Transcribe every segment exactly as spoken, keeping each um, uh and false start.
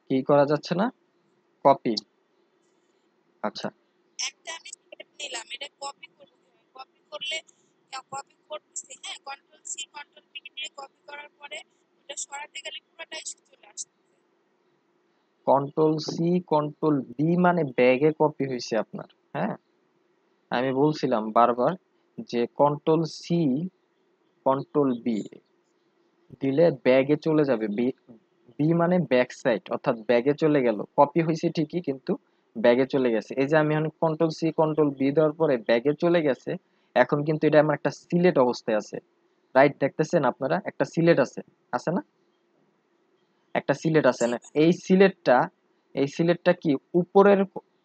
কি করা যাচ্ছে না? কপি। আচ্ছা, একটা আমি স্টেপ নিলাম, এটা কপি করব কিভাবে? কপি করলে কপি করতেছি, হ্যাঁ, কন্ট্রোল সি কন্ট্রোল ভি দিয়ে কপি করার পরে ওটা সরাতে গেলে পুরোটাই চলে আসছে। কন্ট্রোল সি কন্ট্রোল ভি মানে ব্যাগে কপি হয়েছে আপনার। হ্যাঁ, আমি বলছিলাম বারবার যে কন্ট্রোল সি কন্ট্রোল বি দিলে ব্যাগে চলে যাবে। বি বি মানে ব্যাক সাইড, অর্থাৎ ব্যাগে চলে গেল। কপি হয়েছে ঠিকই, কিন্তু ব্যাগে চলে গেছে। এই যে আমি এখন কন্ট্রোল সি কন্ট্রোল বি দেওয়ার পরে ব্যাগে চলে গেছে। এখন কিন্তু এটা আমার একটা সিলেট অবস্থায় আছে। রাইট, দেখতেছেন আপনারা একটা সিলেট আছে, আছে না? একটা সিলেট আছে জি না? ভাই। এই সিলেটটা এই সিলেটটা কি উপরের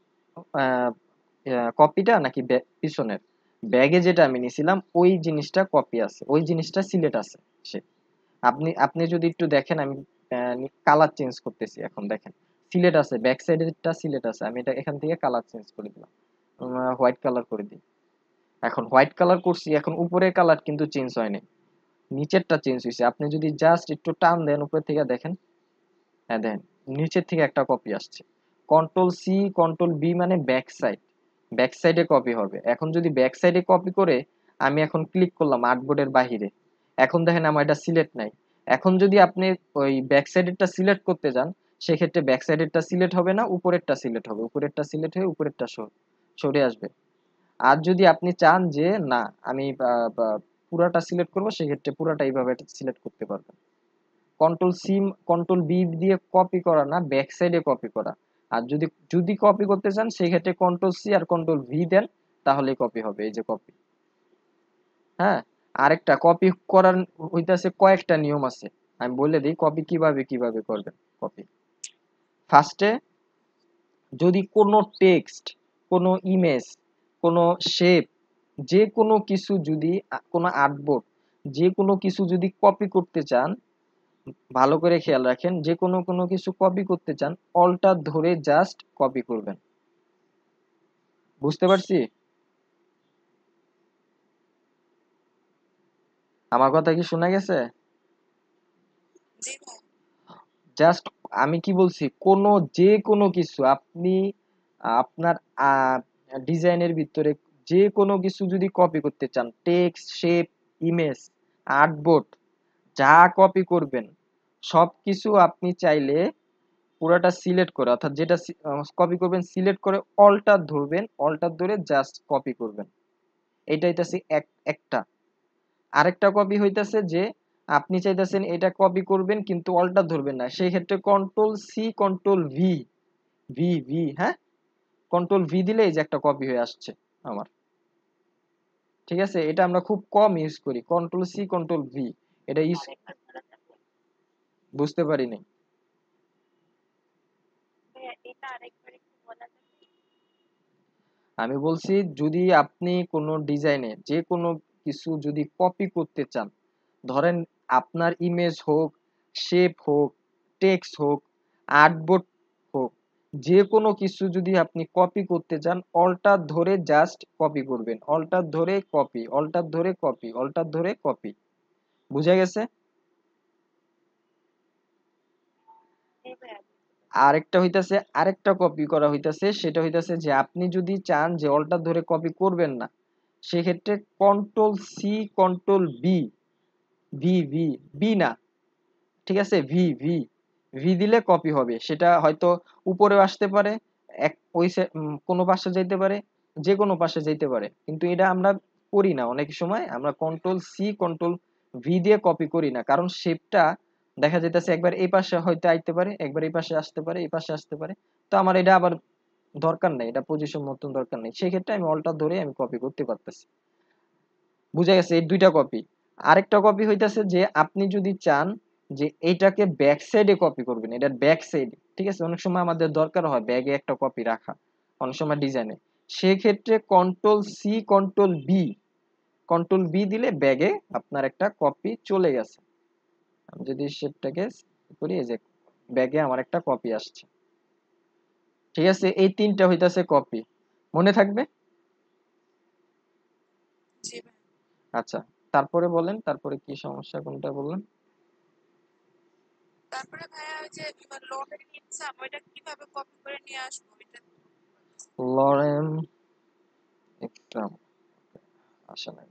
কপিটা নাকি ব্যাক- পিছনের? ব্যাগে যেটা আমি নিয়েছিলাম ওই জিনিসটা কপি আছে, ওই জিনিসটা সিলেট আছে। সে আপনি আপনি যদি একটু দেখেন, আমি কালার চেঞ্জ করতেছি। এখন দেখেন সিলেট আছে, ব্যাক সাইডেরটা সিলেট আছে। আমি এটা এখান থেকে কালার চেঞ্জ করে দিলাম, হোয়াইট কালার করে দিই। এখন হোয়াইট কালার করছি, এখন উপরের কালার কিন্তু চেঞ্জ হয়নি, নিচেরটা চেঞ্জ হয়েছে। আপনি যদি জাস্ট একটু টান দেন উপর থেকে দেখেন, হ্যাঁ দেখেন নিচের থেকে একটা কপি আসছে। কন্ট্রোল সি কন্ট্রোল বি মানে ব্যাক সাইড, ব্যাক সাইডে কপি হবে। এখন যদি ব্যাক সাইডে কপি করে আমি এখন ক্লিক করলাম আর্টবোর্ডের বাহিরে, এখন দেখেন আমার এটা সিলেক্ট নাই। এখন যদি আপনি ওই ব্যাক সাইডেরটা সিলেক্ট করতে যান, সেক্ষেত্রে ব্যাক সাইডেরটা সিলেক্ট হবে না, উপরেরটা সিলেক্ট হবে। উপরেরটা সিলেক্ট হয়ে উপরেরটা সর- সরে আসবে। আর যদি আপনি চান যে না আমি আহ, বা পুরাটা সিলেক্ট করবো, সেক্ষেত্রে পুরাটা এইভাবে সিলেক্ট করতে পারবেন। কন্ট্রোল সি কন্ট্রোল বি দিয়ে কপি করা না, ব্যাক সাইডে কপি করা। আর যদি যদি কপি করতে চান সেক্ষেত্রে কন্ট্রোল সি আর কন্ট্রোল ভি দেন, তাহলেই কপি হবে। এই যে কপি। হ্যাঁ, আরেকটা কপি করার হইতাছে কয়েকটা নিয়ম আছে, আমি বলে দিই কপি কিভাবে কিভাবে করবেন। কপি ফার্স্টে যদি কোনো টেক্সট, কোনো ইমেজ, কোনো শেপ, যে কোনো কিছু যদি আ- কোনো আর্টবোর্ড, যে কোনো কিছু যদি কপি করতে চান, ভালো করে খেয়াল রাখেন, যে কোনো কোনো কিছু কপি করতে চান, অল্টার ধরে জাস্ট কপি করবেন। বুঝতে পারছি? আমার কথা কি শোনা গেছে? জি ভাই। জাস্ট আমি কি বলছি, কোনো যে কোনো কিছু আপনি আপনার ডিজাইনের ভিতরে যে কোনো কিছু যদি কপি করতে চান, টেক্সট, শেপ, ইমেজ, আর্টবোর্ড, যা কপি করবেন সবকিছু আপনি চাইলে পুরাটা সিলেক্ট করে, অর্থাৎ যেটা কপি করবেন সিলেক্ট করে অল্টার ধরবেন, অল্টার ধরে জাস্ট কপি করবেন। এটা হইতাছে এক একটা। আরেকটা কপি হইতাছে যে আপনি চাইতেছেন এটা কপি করবেন কিন্তু অল্টার ধরবেন না, সেই ক্ষেত্রে control C control V, V V হ্যাঁ, কন্ট্রোল ভি দিলে এই যে একটা কপি হয়ে আসছে আমার। ঠিক আছে, এটা আমরা খুব কম ইউজ করি, কন্ট্রোল সি কন্ট্রোল ভি। এটা ইউজ আরেকবার বলা যাবে? বুঝতে পারিনি। ভাইয়া, এটা আরেকবার একটু বলা যাবে? আমি বলছি যদি আপনি কোনো ডিজাইনে যে কোনো কিছু যদি কপি করতে চান, ধরেন আপনার ইমেজ হোক, শেপ হোক, টেক্সট হোক, আর্টবোর্ড হোক, যে কোনো কিছু যদি আপনি কপি করতে চান, অল্টার ধরে জাস্ট কপি করবেন, অল্টার ধরে কপি, অল্টার ধরে কপি, অল্টার ধরে কপি। বুঝা গেছে? জি ভাইয়া, বুঝতে আরেকটা হইতাছে, আরেকটা কপি করা হইতাছে, সেটা হইতাছে যে আপনি যদি চান যে অল্টার ধরে কপি করবেন না, সেক্ষেত্রে control C control B, V V B না, ঠিক আছে, ভি ভি ভি দিলে কপি হবে। সেটা হয়তো উপরেও আসতে পারে, এক ওই সে- উম, কোনো পাশে যাইতে পারে, যে কোনো পাশে যাইতে পারে, কিন্তু এটা আমরা করি না। অনেক সময় আমরা কন্ট্রোল সি কন্ট্রোল ভি দিয়ে কপি করি না, কারণ শেপটা দেখা যাইতেছে একবার এই পাশে হয়তো আইতে পারে, একবার এই পাশে আসতে পারে, এই পাশে আসতে পারে। তো আমার এটা আবার দরকার নেই, এটা পজিশন মতন দরকার নেই, সেই ক্ষেত্রে আমি অল্টার ধরে আমি কপি করতে পারতেছি। বুঝা গেছে? এই দুইটা কপি। আরেকটা কপি হইতাছে যে আপনি যদি চান যে এইটাকে ব্যাক সাইডে কপি করবেন, এটার ব্যাক সাইডে, ঠিক আছে, অনেক সময় আমাদের দরকার হয় ব্যাগে একটা কপি রাখা, অনেক সময় ডিজাইনে, সেক্ষেত্রে control C control B, control B দিলে ব্যাগে আপনার একটা কপি চলে গেছে। আমি যদি শেপটাকে করি, এই যে ব্যাগে আমার একটা কপি আসছে। ঠিক আছে, এই তিনটা হইতাছে কপি, মনে থাকবে? জি ভাই। আচ্ছা, তারপরে বলেন, তারপরে কি সমস্যা কোনটা বললেন? তারপরে ভাইয়া ওই যে লরেন এক্সাম ওইটা কিভাবে কপি করে নিয়ে আসবো এটা লরেম এক্সাম আসে নাই।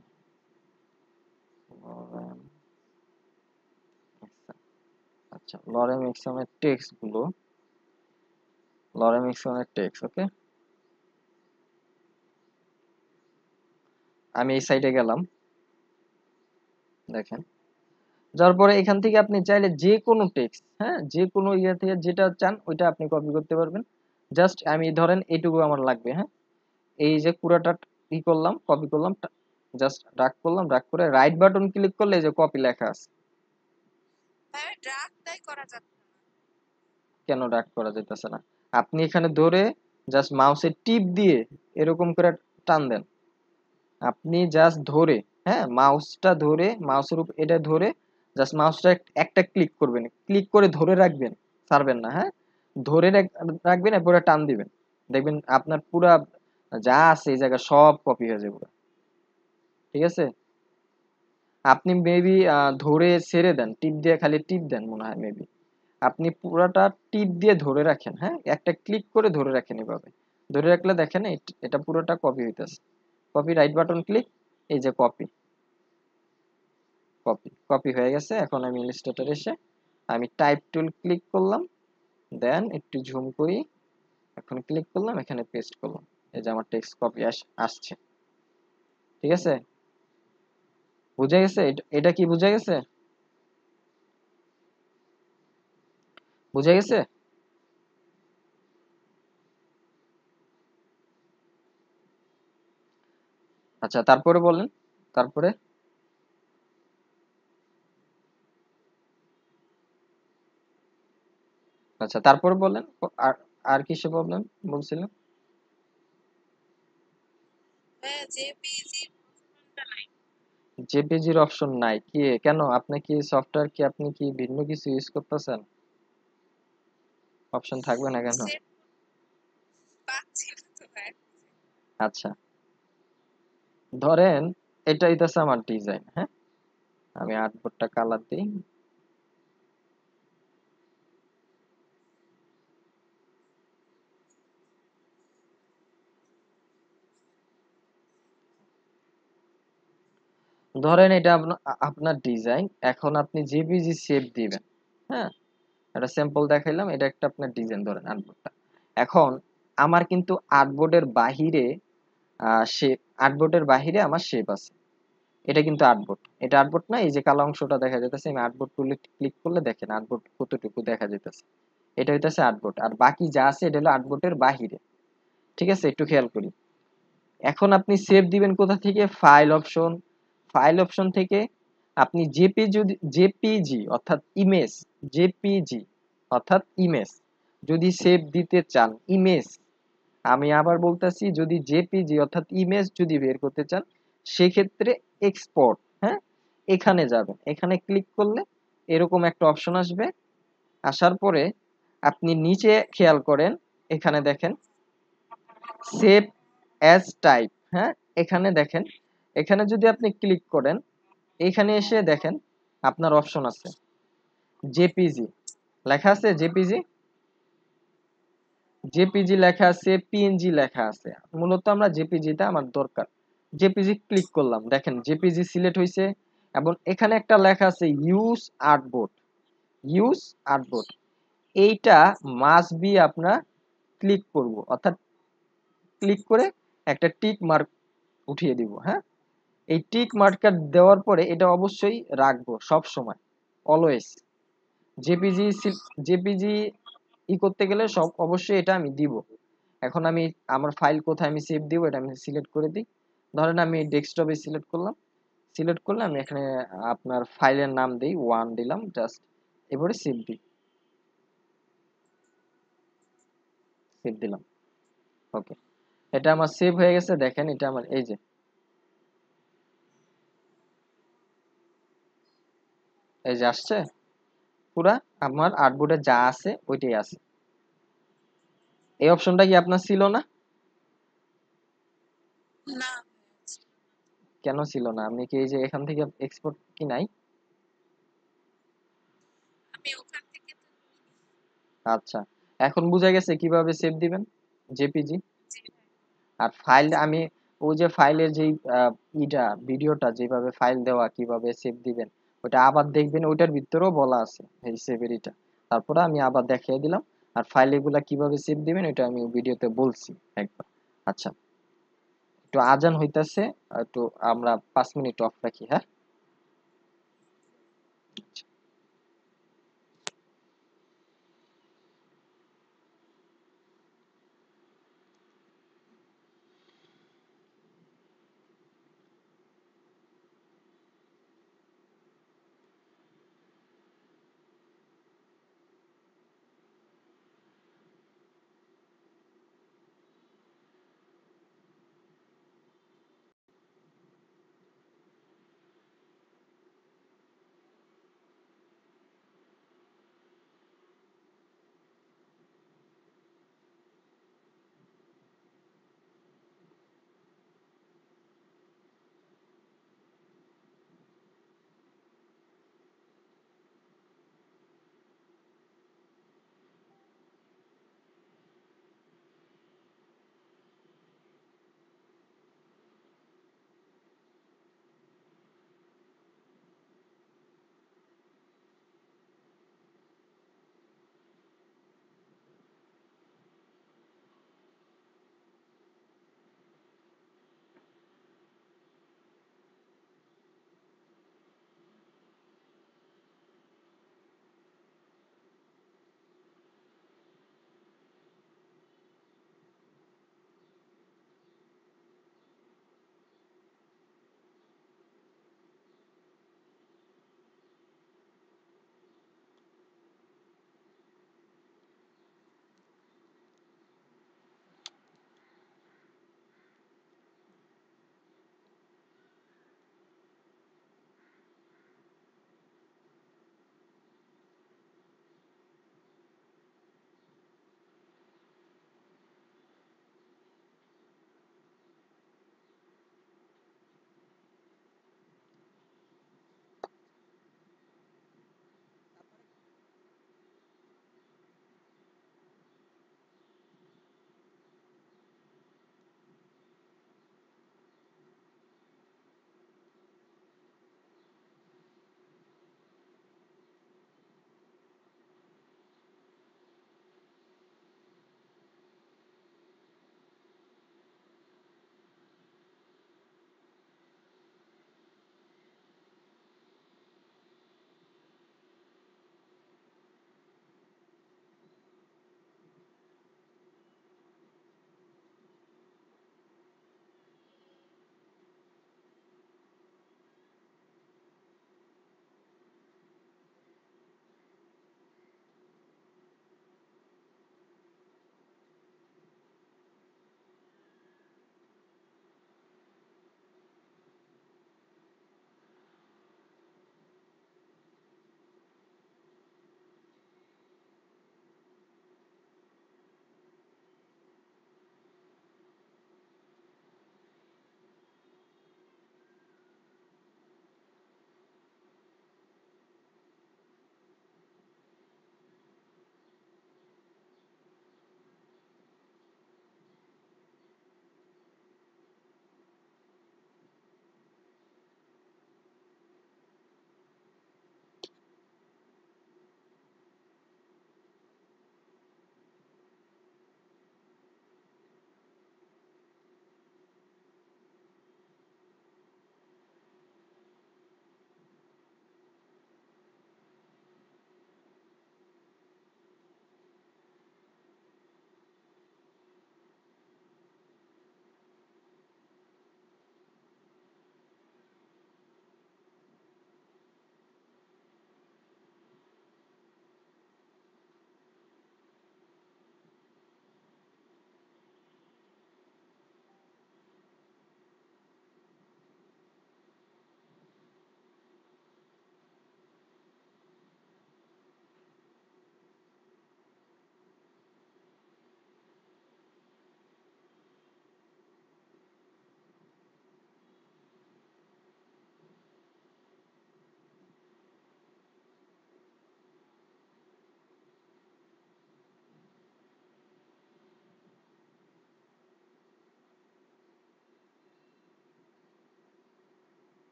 লরেম এক্সাম, আচ্ছা লরেম এক্সামের টেক্সট গুলো, লরেম এক্সামের টেক্সট ওকে। আমি এই সাইডে গেলাম, দেখেন যার পরে এখান থেকে আপনি চাইলে যে কোনো টেক্সট, হ্যাঁ যে কোনো ইয়ে থেকে যেটা চান ওইটা আপনি কপি করতে পারবেন। জাস্ট আমি ধরেন এইটুকু আমার লাগবে, হ্যাঁ এই যে পুরাটা ই করলাম, কপি করলাম, জাস্ট ড্রাগ করলাম, ড্রাগ করে রাইট বাটন ক্লিক করলে এই যে কপি লেখা আছে। ভাইয়া ড্রাগটাই করা যাচ্ছে না। কেন ড্রাগ করা যাইতেছে না? আপনি এখানে ধরে জাস্ট মাউসের টিপ দিয়ে এরকম করে টান দেন, আপনি জাস্ট ধরে, হ্যাঁ মাউসটা ধরে, মাউসের উপর এটা ধরে জাস্ট মাউসটা একটা ক্লিক করবেন, ক্লিক করে ধরে রাখবেন, ছাড়বেন না, হ্যাঁ ধরে রাখ- রাখবেন, এরপরে টান দিবেন, দেখবেন আপনার পুরা যা আছে এই জায়গা সব কপি হয়ে যাবে। ঠিক আছে, আপনি মেবি ধরে ছেড়ে দেন, টিপ দিয়ে খালি টিপ দেন মনে হয় মেবি, আপনি পুরাটা টিপ দিয়ে ধরে রাখেন, হ্যাঁ একটা ক্লিক করে ধরে রাখেন, এভাবে ধরে রাখলে দেখেন এট- এটা পুরোটা কপি হইতেছে। কপি রাইট বাটন ক্লিক, এই যে কপি, কপি কপি হয়ে গেছে। এখন আমি ইলাস্ট্রেটর এসে আমি টাইপ টুল ক্লিক করলাম, দেন একটু জুম করি, এখন ক্লিক করলাম, এখানে পেস্ট করলাম, এই যে আমার টেক্সট কপি আসছে। ঠিক আছে, বুঝা গেছে? এটা এটা কি বুঝা গেছে? বুঝা গেছে? আচ্ছা তারপরে বলেন, তারপরে আচ্ছা তারপরে বলেন, আর আর কিসে প্রবলেম বলছিলেন? ভাইয়া জেপিজি অপশনটা নাই। জেপিজির অপশন নাই কি? কেন আপনি কি সফটওয়্যার কি আপনি কি ভিন্ন কিছু ইউজ করতেছেন? অপশন থাকবে না কেন? সেট পাচ্ছি না তো ভাইয়া। আচ্ছা ধরেন এটা হইতাছে আমার ডিজাইন, হ্যাঁ আমি আর্টবোর্ডটা কালার দিই, ধরেন এটা আপনা- আ- আপনার ডিজাইন, এখন আপনি জেপিজি শেপ দিবেন, হ্যাঁ এটা স্যাম্পল দেখাইলাম, এটা একটা আপনার ডিজাইন ধরেন আর্টবোর্ডটা। এখন আমার কিন্তু আর্টবোর্ডের বাহিরে আহ শেপ, আর্টবোর্ডের বাহিরে আমার শেপ আছে, এটা কিন্তু আর্টবোর্ড, এটা আর্টবোর্ড না, এই যে কালো অংশটা দেখা যাইতেছে, আমি আর্টবোর্ড টুলে ক্লিক করলে দেখেন আর্টবোর্ড কতটুকু দেখা যাইতেছে, এটা হইতেছে আর্টবোর্ড, আর বাকি যা আছে এটা হলো আর্টবোর্ডের বাহিরে। ঠিক আছে, একটু খেয়াল করি। এখন আপনি সেভ দিবেন কোথা থেকে? ফাইল অপশন, ফাইল অপশন থেকে আপনি জেপি যদি জেপিজি অর্থাৎ ইমেজ, জেপিজি অর্থাৎ ইমেজ যদি সেভ দিতে চান, ইমেজ, আমি আবার বলতেছি যদি জেপিজি অর্থাৎ ইমেজ যদি বের করতে চান সেক্ষেত্রে এক্সপোর্ট, হ্যাঁ এখানে যাবেন, এখানে ক্লিক করলে এরকম একটা অপশন আসবে, আসার পরে আপনি নিচে খেয়াল করেন, এখানে দেখেন সেভ অ্যাজ টাইপ, হ্যাঁ এখানে দেখেন, এখানে যদি আপনি ক্লিক করেন, এখানে এসে দেখেন আপনার অপশন আছে জেপিজি লেখা আছে, জেপিজি জেপিজি লেখা আছে, পিএনজি লেখা আছে, মূলত আমরা জেপিজিটা আমার দরকার, জেপিজি ক্লিক করলাম, দেখেন জেপিজি সিলেক্ট হয়েছে, এবং এখানে একটা লেখা আছে ইউজ আর্টবোর্ড, ইউজ আর্টবোর্ড, এইটা মাস্ট বি আপনার ক্লিক করব, অর্থাৎ ক্লিক করে একটা টিক মার্ক উঠিয়ে দিব, হ্যাঁ এই টিক মার্কার দেওয়ার পরে এটা অবশ্যই রাখবো সব সময়, অলওয়েজ জেপিজি, জেপিজি ই করতে গেলে সব অবশ্যই এটা আমি দিব। এখন আমি আমার ফাইল কোথায় আমি সেভ দিব এটা আমি সিলেক্ট করে দিই, ধরেন আমি ডেস্কটপে সিলেক্ট করলাম, সিলেক্ট করলে আমি এখানে আপনার ফাইলের নাম দিই, ওয়ান দিলাম জাস্ট, এবারে সেভ দিই, সেভ দিলাম, ওকে এটা আমার সেভ হয়ে গেছে, দেখেন এটা আমার এই যে, এই যে আসছে পুরা আমার আর্টবোর্ডে যা আছে ওইটাই আছে। এই অপশনটা কি আপনার ছিল না? না কেন ছিল না? আপনি কি এই যে এখান থেকে এক্সপোর্ট কি নাই? আমি ওখান থেকে আচ্ছা, এখন বুঝা গেছে কিভাবে সেভ দিবেন জেপিজি। জি ভাই। আর ফাইল জি। আমি ওই যে ফাইলের যেই আহ, ইটা ভিডিওটা যেভাবে ফাইল দেওয়া কিভাবে সেভ দিবেন ওটা আবার দেখবেন, ওইটার ভিতরেও বলা আছে এই সেভের এটা। তারপরে আমি আবার দেখিয়ে দিলাম। আর ফাইল এগুলা কিভাবে সেভ দিবেন এটা আমি ভিডিওতে বলছি একবার। আচ্ছা, একটু আজান হইতাছে, একটু আমরা পাঁচ মিনিট অফ রাখি, হ্যাঁ।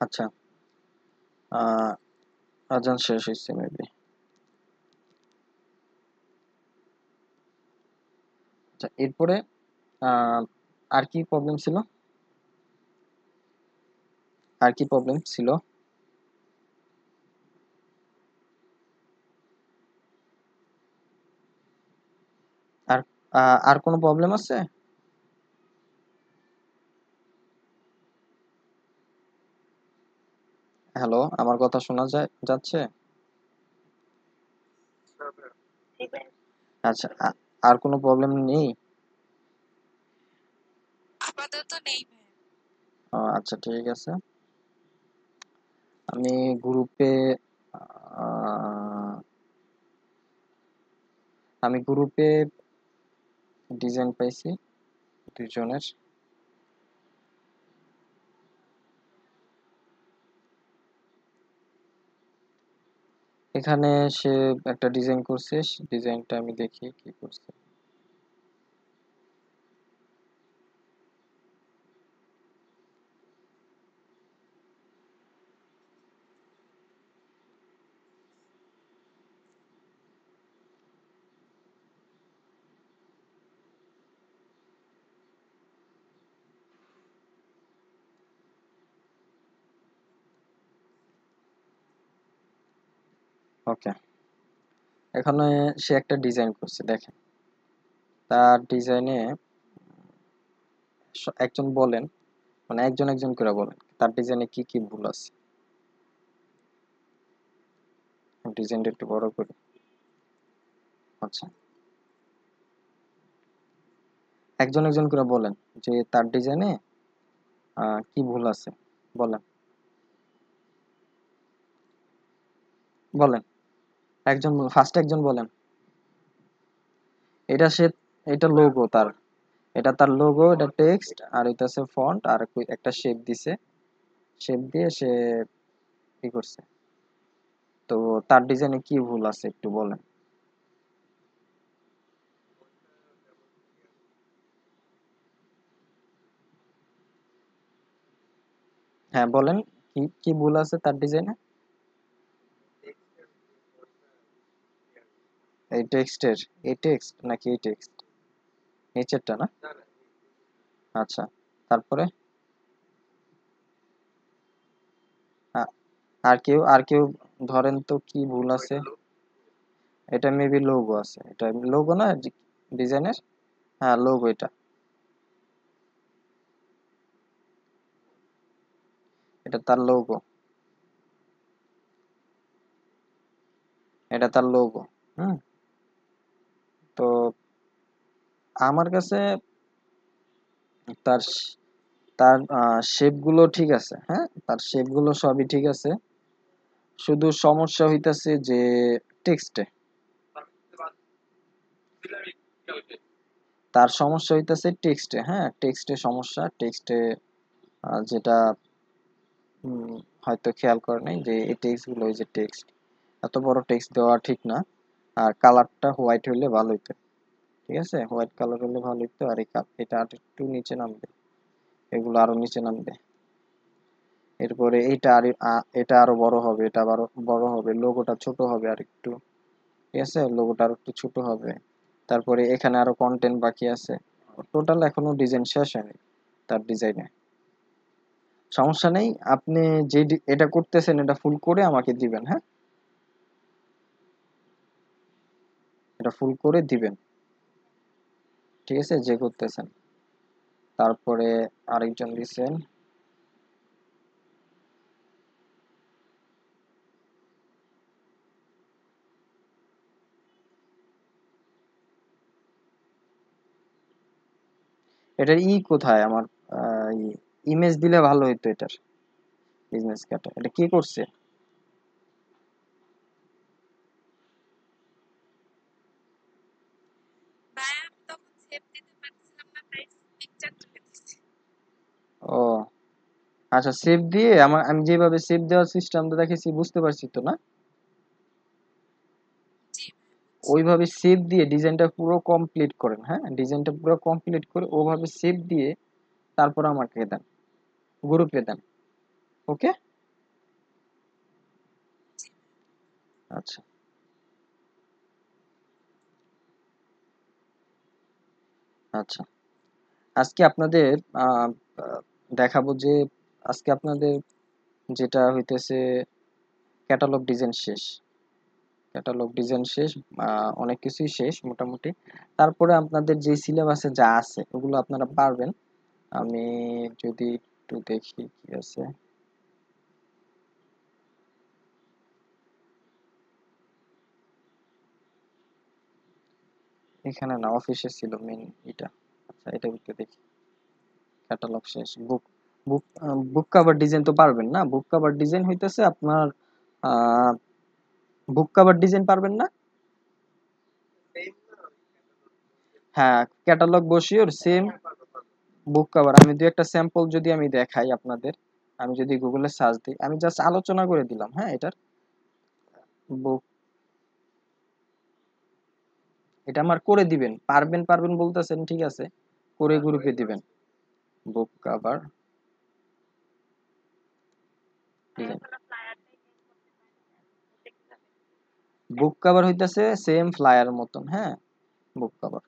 আচ্ছা, আহ আজান শেষ হয়েছে মেবি। আচ্ছা, এরপরে আহ আর কি প্রবলেম ছিল, আর কি প্রবলেম ছিল? আর আহ, আর কোনো প্রবলেম আছে? হ্যালো, আমার কথা শোনা যায় যাচ্ছে? আচ্ছা, আ- আর কোনো প্রবলেম নেই? আপাতত নেই ভাই। ও, আচ্ছা ঠিক আছে। আমি গ্রুপে আমি গ্রুপে ডিজাইন পাইছি দুজনের। এখানে সে একটা ডিজাইন করছে, ডিজাইনটা আমি দেখি কি করছে। ওকে, এখানে সে একটা ডিজাইন করছে, দেখেন তার ডিজাইনে একজন বলেন, মানে একজন একজন করে বলেন তার ডিজাইনে কি কি ভুল আছে। ডিজাইনটা একটু বড় করি। আচ্ছা, একজন একজন করে বলেন যে তার ডিজাইনে কি ভুল আছে, বলেন বলেন একজন, ফার্স্ট একজন বলেন। এটা সে, এটা লোগো তার, এটা তার লোগো, এটা টেক্সট, আর এটা হচ্ছে ফন্ট, আর কই- একটা শেপ দিছে, শেপ দিয়ে সে কি করছে। তো তার ডিজাইনে কি ভুল আছে একটু বলেন। হ্যাঁ বলেন, কি কি ভুল আছে তার ডিজাইনে? এই টেক্সটের, এই টেক্সট নাকি এই টেক্সট, নিচেরটা না? আচ্ছা, তারপরে আ- আর কেউ, আর কেউ ধরেন তো কি ভুল আছে। এটা মেবি লোগো আছে, এটা লোগো না ডিজাইনের? হ্যাঁ লোগো, এটা এটা তার লোগো, এটা তার লোগো। হুম, তো আমার কাছে তার শ- তার শেপ গুলো ঠিক আছে, হ্যাঁ তার শেপ গুলো সবই ঠিক আছে, শুধু সমস্যা হইতাছে যে টেক্সটে, তার সমস্যা হইতাছে টেক্সটে, হ্যাঁ টেক্সটে সমস্যা, টেক্সটে যেটা উম, হয়তো খেয়াল করে নাই যে এই টেক্সট গুলো, এই যে টেক্সট, এত বড় টেক্সট দেওয়া ঠিক না। আর কালারটা হোয়াইট হইলে ভালো হইতো, ঠিক আছে, হোয়াইট কালার হলে ভালো হইতো। আর এই কাপ- এটা আর একটু নিচে নামবে, এগুলো আরো নিচে নামবে। এরপরে এইটা আর আ- এটা আরো বড় হবে, এটা আরো বড় হবে, লোগোটা ছোট হবে আর একটু, ঠিক আছে, লোগোটা আরো একটু ছোট হবে। তারপরে এখানে আরো কন্টেন্ট বাকি আছে, টোটাল এখনো ডিজাইন শেষ হয়নি তার ডিজাইনে। সমস্যা নেই, আপনি যে ডি- এটা করতেছেন এটা ফুল করে আমাকে দিবেন, হ্যাঁ এটা ফুল করে দিবেন, ঠিক আছে, যে করতেছেন। তারপরে আরেকজন দিছেন, এটার ই কোথায় আমার, ইমেজ দিলে ভালো হইতো এটার, বিজনেস কার্ড এটা কি করছে? ভাই আমি তখন সেভ দিতে পারছিলাম না, তাই পিকচার তুলে দিচ্ছি। ও আচ্ছা, সেভ দিয়ে আমার, আমি যেভাবে সেভ দেওয়ার সিস্টেমটা দেখেছি বুঝতে পারছি তো না, জি ভাই বুঝছি। ওইভাবে সেভ দিয়ে ডিজাইনটা পুরো কমপ্লিট করেন, হ্যাঁ ডিজাইনটা পুরো কমপ্লিট করে ওভাবে সেভ দিয়ে তারপর আমাকে দেন, গ্রুপে দেন। ওকে, আচ্ছা আচ্ছা আজকে আপনাদের আহ, আহ, দেখাবো যে আজকে আপনাদের যেটা হইতেছে ক্যাটালগ ডিজাইন শেষ। ক্যাটালগ ডিজাইন শেষ, আহ, অনেক কিছুই শেষ মোটামুটি। তারপরে আপনাদের যে সিলেবাসে যা আছে ওগুলো আপনারা পারবেন। আমি যদি একটু দেখি কি আছে এখানে, না অফিসে ছিল মেন এটা। আচ্ছা এটা একটু দেখি, ক্যাটালগ শেষ। বুক বুক বুক কভার ডিজাইন তো পারবেন না? বুক কভার ডিজাইন হইতেছে আপনার আহ বুক কভার ডিজাইন পারবেন না? হ্যাঁ, ক্যাটালগ বসিয়ে সেম বুক কভার। আমি দুই একটা স্যাম্পল যদি আমি দেখাই আপনাদের, আমি যদি গুগলে সার্চ দিই, আমি জাস্ট আলোচনা করে দিলাম, হ্যাঁ এটার বুক, এটা আমার করে দিবেন, পারবেন পারবেন বলতেছেন, ঠিক আছে করে গ্রুপে দিবেন। Book cover design, book cover হইতেছে সেম ফ্লায়ার মতন, হ্যাঁ বুক কভার,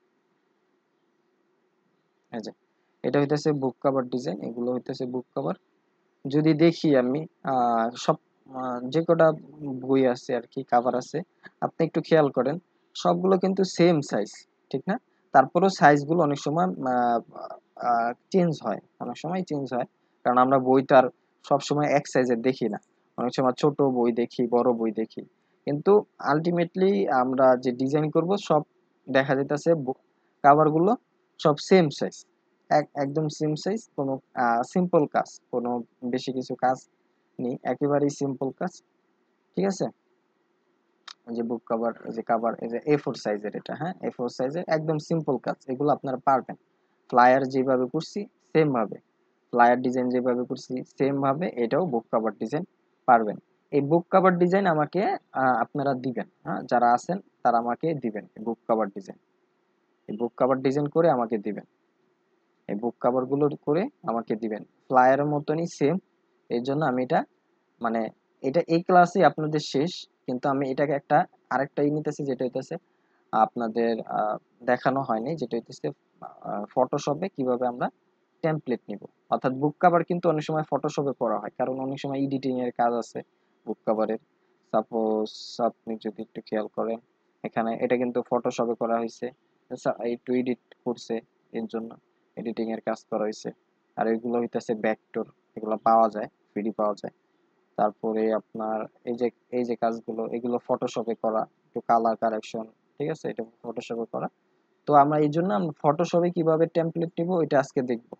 এই যে এটা হইতেছে বুক কভার ডিজাইন, এগুলো হইতেছে বুক কভার। যদি দেখি আমি আহ, সব আহ, যে কটা বই আছে আর কি কাভার আছে, আপনি একটু খেয়াল করেন সবগুলো কিন্তু সেম সাইজ, ঠিক না? তারপরেও সাইজগুলো অনেক সময় চেঞ্জ হয়, অনেক সময় চেঞ্জ হয়, কারণ আমরা বইটার সব সময় এক সাইজের দেখি না, অনেক সময় ছোট বই দেখি, বড় বই দেখি, কিন্তু আলটিমেটলি আমরা যে ডিজাইন করব সব দেখা যাইতেছে কাভারগুলো সব সেম সাইজ, এক একদম সেম সাইজ, কোনো সিম্পল কাজ, কোনো বেশি কিছু কাজ নেই, একেবারেই সিম্পল কাজ, ঠিক আছে? এই যে বুক কভার, এই যে কভার, এই যে এ ফোর সাইজের এটা, হ্যাঁ এ ফোর সাইজের একদম সিম্পল কাজ, এগুলো আপনারা পারবেন। ফ্লায়ার যেভাবে করছি সেম ভাবে, ফ্লায়ার ডিজাইন যেভাবে করছি সেম ভাবে এটাও বুক কভার ডিজাইন পারবেন। এই বুক কভার ডিজাইন আমাকে আহ, আপনারা দিবেন, হ্যাঁ যারা আছেন তারা আমাকে দিবেন বুক কভার ডিজাইন, এই বুক কভার ডিজাইন করে আমাকে দিবেন, এই বুক কভার গুলো করে আমাকে দিবেন ফ্লায়ারের মতনই সেম। এই জন্য আমি এটা মানে এটা এই ক্লাসে আপনাদের শেষ, কিন্তু আমি এটাকে একটা আরেকটা ই নিতেছি, যেটা হইতেছে আপনাদের আহ, দেখানো হয়নি, যেটা হইতেছে ফটোশপে কিভাবে আমরা টেমপ্লেট নিব। অর্থাৎ বুক কভার কিন্তু অনেক সময় ফটোশপে করা হয়, কারণ অনেক সময় এডিটিং এর কাজ আছে বুক কভারের। সাপোজ আপনি যদি একটু খেয়াল করেন, এখানে এটা কিন্তু ফটোশপে করা হয়েছে, একটু এডিট করছে, এর জন্য এডিটিং এর কাজ করা হয়েছে। আর এগুলো হইতেছে ভেক্টর, এগুলো পাওয়া যায়, ফ্রি পাওয়া যায়। তারপরে আপনার এই যে এই যে কাজগুলো, এগুলো ফটোশপে করা, একটু কালার কারেকশন, ঠিক আছে, এটা ফটোশপে করা। তো আমরা এই জন্য আমরা ফটোশপে কিভাবে টেমপ্লেট নিব এটা আজকে দেখব।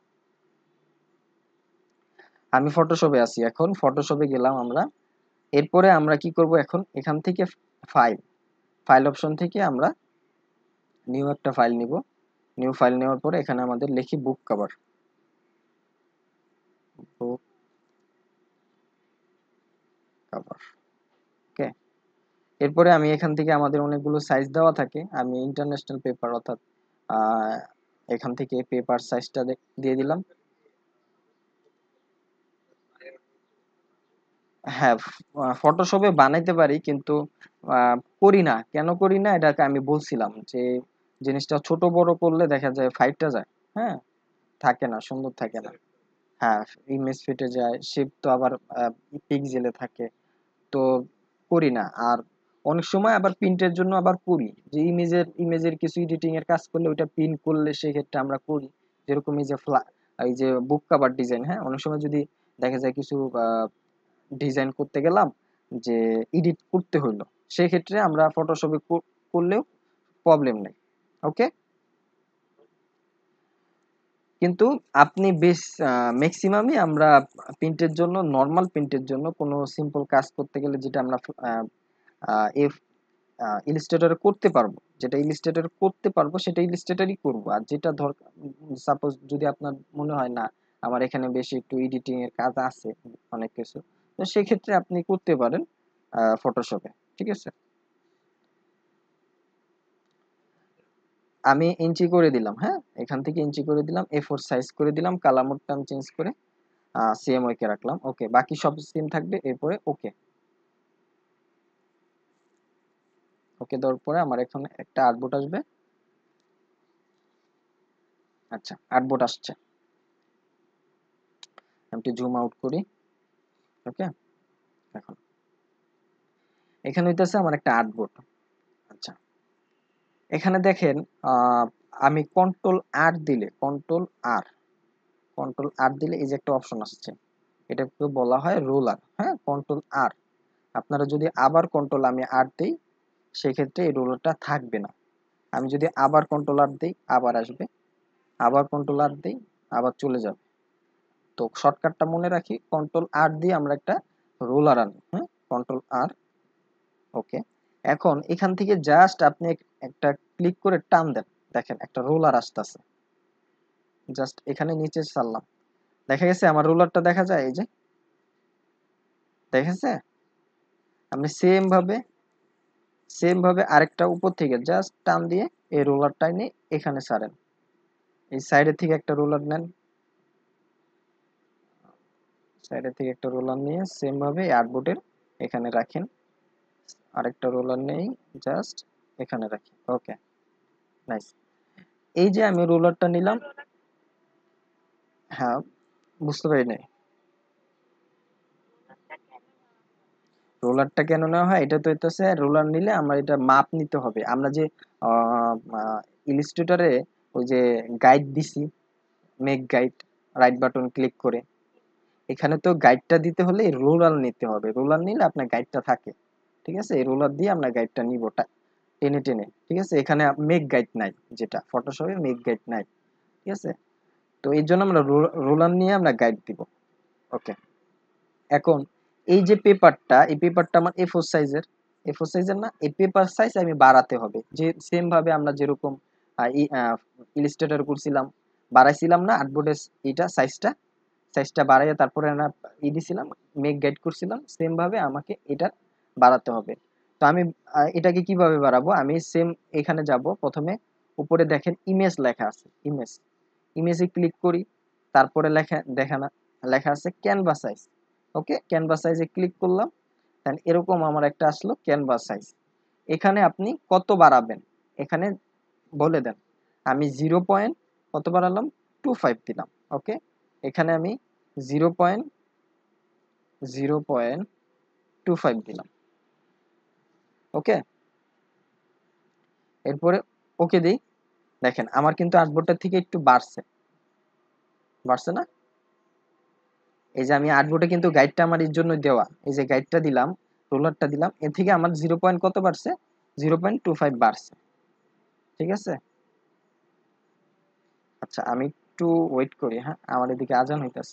আমি ফটোশপে আছি এখন, ফটোশপে গেলাম আমরা। এরপরে আমরা কি করব, এখন এখান থেকে ফাইল, ফাইল অপশন থেকে আমরা নিউ একটা ফাইল নিব। নিউ ফাইল নেওয়ার পরে এখানে আমাদের লিখি বুক কভার, বুক কভার, ওকে। এরপরে আমি এখান থেকে আমাদের অনেকগুলো সাইজ দেওয়া থাকে, আমি ইন্টারন্যাশনাল পেপার অর্থাৎ আহ, এখান থেকে পেপার সাইজটা দিয়ে দিলাম। হ্যাঁ, ফটোশপে বানাইতে পারি, কিন্তু আহ, করি না, কেন করি না এটাকে আমি বলছিলাম যে জিনিসটা ছোট বড় করলে দেখা যায় ফাইটটা যায়, হ্যাঁ থাকে না, সুন্দর থাকে না। হ্যাঁ, ইমেজ ফেটে যায়, শেপ তো আবার পিক্সেলে থাকে, তো করি না। আর অনেক সময় আবার প্রিন্টের জন্য আবার করি, যে ইমেজের ইমেজের কিছু এডিটিং এর কাজ করলে ওইটা প্রিন্ট করলে সেক্ষেত্রে আমরা করি। যেরকম এই যে ফ্লা এই যে বুক কভার ডিজাইন, হ্যাঁ অনেক সময় যদি দেখা যায় কিছু ডিজাইন করতে গেলাম, যে এডিট করতে হইলো, সেক্ষেত্রে আমরা ফটোশপে করলেও প্রবলেম নেই, ওকে। কিন্তু আপনি বেশ ম্যাক্সিমামই আমরা প্রিন্টের জন্য, নর্মাল প্রিন্টের জন্য কোনো সিম্পল কাজ করতে গেলে যেটা আমরা এফ ইলিস্ট্রেটরে করতে পারবো, যেটা ইলিস্ট্রেটর করতে পারবো সেটা ইলিস্ট্রেটরই করব। আর যেটা দরকার, সাপোজ যদি আপনার মনে হয় না আমার এখানে বেশি একটু এডিটিং এর কাজ আছে অনেক কিছু, তো সেক্ষেত্রে আপনি করতে পারেন ফটোশপে, ঠিক আছে। আমি ইঞ্চি করে দিলাম, হ্যাঁ এখান থেকে ইঞ্চি করে দিলাম, এ ফোর সাইজ করে দিলাম, কালার মোডটা আমি চেঞ্জ করে সিএমওয়াই কে রাখলাম, ওকে। বাকি সব সেম থাকবে, এরপরে ওকে। ওকে দেওয়ার পরে আমার এখানে একটা আর্টবোর্ড আসবে। আচ্ছা, আর্টবোর্ড আসছে, আমি একটু জুম আউট করি। ওকে, এখন এখানে হইতেছে আমার একটা আর্টবোর্ড। আচ্ছা, এখানে দেখেন আহ, আমি কন্ট্রোল আর দিলে, কন্ট্রোল আর কন্ট্রোল আর দিলে এই যে একটা অপশন আসছে, এটাকে বলা হয় রোলার। হ্যাঁ, কন্ট্রোল আর। আপনারা যদি আবার কন্ট্রোল আমি আর দিই, সেক্ষেত্রে এই রোলারটা থাকবে না। আমি যদি আবার কন্ট্রোল আর দিই, আবার আসবে, আবার কন্ট্রোল আর দিই, আবার চলে যাবে। তো শর্টকাটটা মনে রাখি, কন্ট্রোল আর দিয়ে আমরা একটা রোলার আনি। হ্যাঁ, কন্ট্রোল আর। ওকে, এখন এখান থেকে জাস্ট আপনি এক- একটা ক্লিক করে টান দেন, দেখেন একটা রোলার আসতেছে। জাস্ট এখানে নিচে ছাড়লাম, দেখা গেছে আমার রোলারটা দেখা যায়, এই যে দেখেছে। আপনি সেম ভাবে সেম ভাবে আরেকটা উপর থেকে জাস্ট টান দিয়ে এই রোলারটা নিয়ে এখানে ছাড়েন। এই সাইডের থেকে একটা রোলার নেন, সাইডের থেকে একটা রোলার নিয়ে সেম ভাবে আর্টবোর্ডের এখানে রাখেন। আরেকটা রোলার নেই, জাস্ট এখানে রাখি। Okay, nice. এই যে আমি রোলারটা নিলাম। হ্যাঁ, বুঝতে পারি নাই। রোলারটা কেন নেওয়া হয়, এটা তো হইতেছে রোলার নিলে আমার এটা মাপ নিতে হবে। আমরা যে ইলিস্ট্রেটরে ওই যে গাইড দিছি, make guide, right button click করে, এখানে তো গাইডটা দিতে হলে রোলার নিতে হবে। রোলার নিলে আপনার গাইডটা থাকে। ঠিক আছে, এই রোলার দিয়ে আমরা গাইডটা নিব টেনে টেনে। ঠিক আছে, এখানে মেক গাইড নাই, যেটা ফটোশপে মেক গাইড নাই। ঠিক আছে, তো এই জন্য আমরা রোলার নিয়ে আমরা গাইড দিব। ওকে, এখন এই যে পেপারটা, এই পেপারটা আমার এ ফোর সাইজের, এ ফোর সাইজের না, এই পেপার সাইজ আমি বাড়াতে হবে। যে সেম ভাবে আমরা যেরকম ইলিস্ট্রেটর করছিলাম, বাড়াইছিলাম না আর্টবোর্ডের এটা সাইজটা, সাইজটা বাড়াইয়া তারপরে আমরা ই দিছিলাম, মেক গাইড করছিলাম, সেম ভাবে আমাকে এটা বাড়াতে হবে। তো আমি আহ, এটাকে কিভাবে বাড়াবো, আমি সেম এখানে যাব, প্রথমে উপরে দেখেন ইমেজ লেখা আছে, ইমেজ, ইমেজে ক্লিক করি, তারপরে লেখা দেখানা লেখা আছে ক্যানভাস সাইজ। ওকে, ক্যানভাস সাইজে ক্লিক করলাম, দেন এরকম আমার একটা আসলো ক্যানভাস সাইজ। এখানে আপনি কত বাড়াবেন, এখানে বলে দেন। আমি জিরো পয়েন্ট কত বাড়ালাম, টু ফাইভ দিলাম। ওকে, এখানে আমি zero point zero point two five দিলাম। ওকে, এরপরে ওকে দিই। দেখেন আমার কিন্তু আর্টবোর্ডটার থেকে একটু বাড়ছে, বাড়ছে না? এই যে আমি আর্টবোর্ডে কিন্তু গাইডটা আমার এর জন্য দেওয়া, এই যে গাইডটা দিলাম, রোলারটা দিলাম, এর থেকে আমার জিরো পয়েন্ট কত বাড়ছে, জিরো পয়েন্ট টু ফাইভ বাড়ছে। ঠিক আছে, আচ্ছা আমি একটু ওয়েট করি। হ্যাঁ, আমার এদিকে আজান হইতাছে।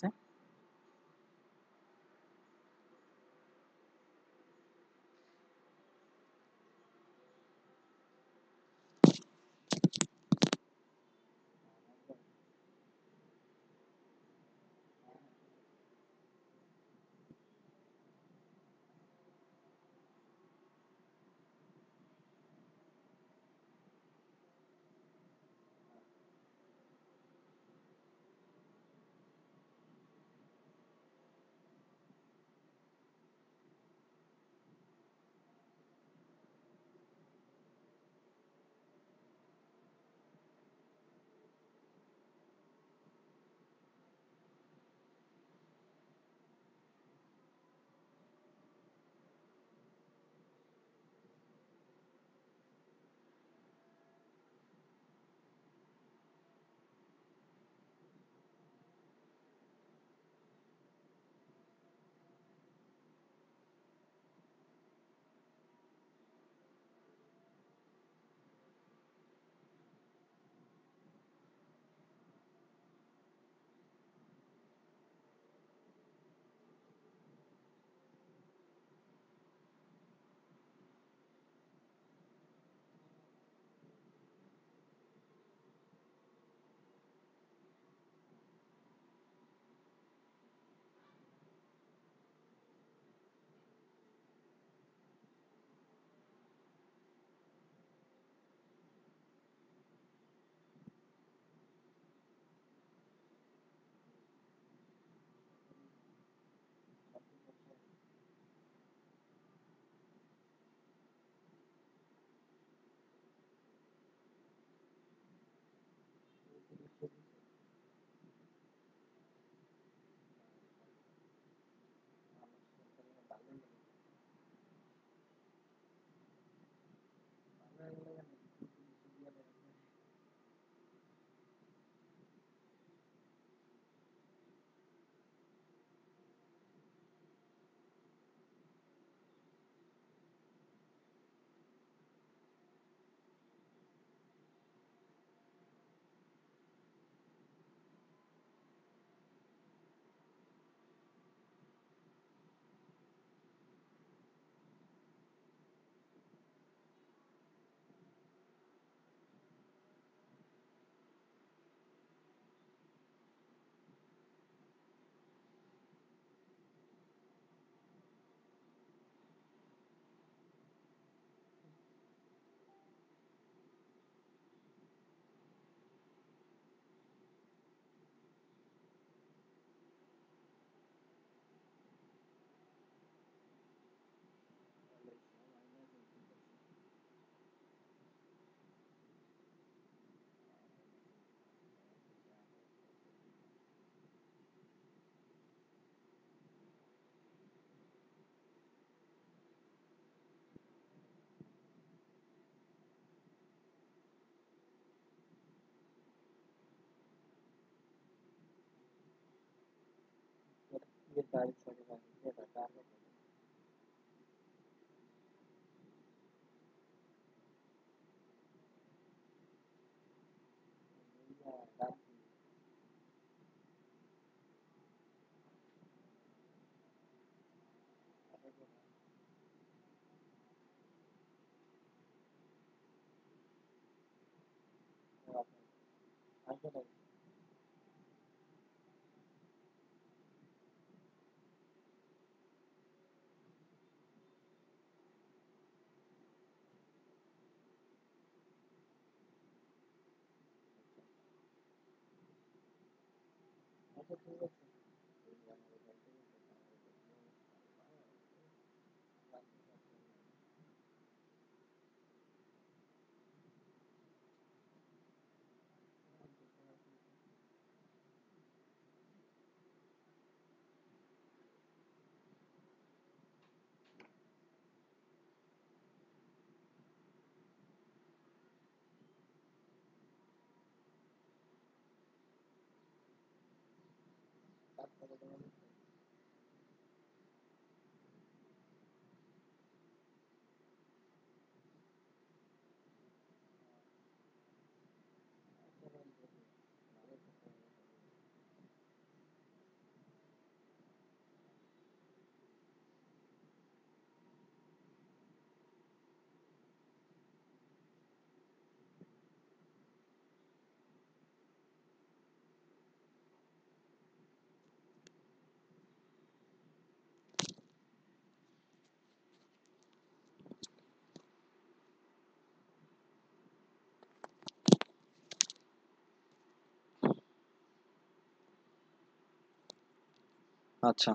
আচ্ছা,